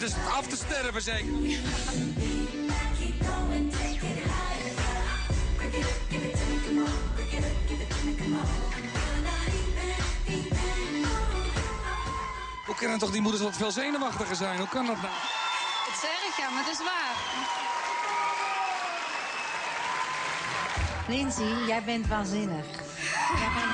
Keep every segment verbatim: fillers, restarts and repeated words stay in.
Dit is af te sterven zeker. Hoe kunnen toch die moeders wat veel zenuwachtiger zijn? Hoe kan dat nou? Het is erg, ja, maar het is waar. Lindsay, jij bent waanzinnig. Jij bent...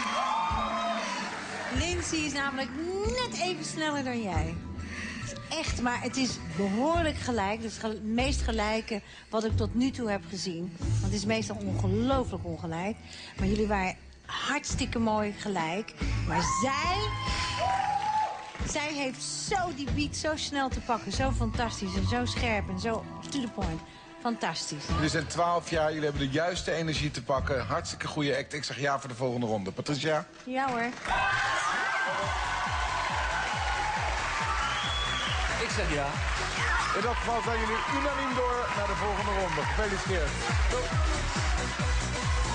Lindsay is namelijk net even sneller dan jij. Het is echt, maar het is behoorlijk gelijk. Het is het meest gelijke wat ik tot nu toe heb gezien. Want het is meestal ongelooflijk ongelijk. Maar jullie waren hartstikke mooi gelijk. Maar zij... Zij heeft zo die beat zo snel te pakken. Zo fantastisch en zo scherp en zo to the point. Fantastisch. Jullie zijn twaalf jaar, jullie hebben de juiste energie te pakken. Hartstikke goede act. Ik zeg ja voor de volgende ronde. Patricia? Ja hoor. Ik zeg ja. In dat geval zijn jullie unaniem door naar de volgende ronde. Gefeliciteerd. Doei.